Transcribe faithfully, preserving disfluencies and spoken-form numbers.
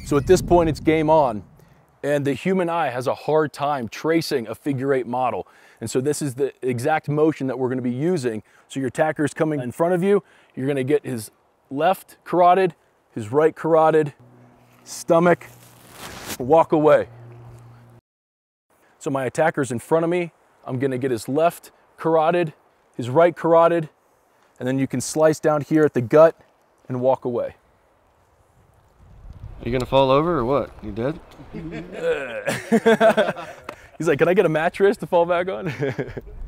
So at this point, it's game on. And the human eye has a hard time tracing a figure eight model. And so this is the exact motion that we're gonna be using. So your attacker is coming in front of you, you're gonna get his left carotid, his right carotid, stomach, walk away. So my attacker's in front of me, I'm gonna get his left carotid, his right carotid, and then you can slice down here at the gut and walk away. Are you gonna fall over or what? You dead? He's like, can I get a mattress to fall back on?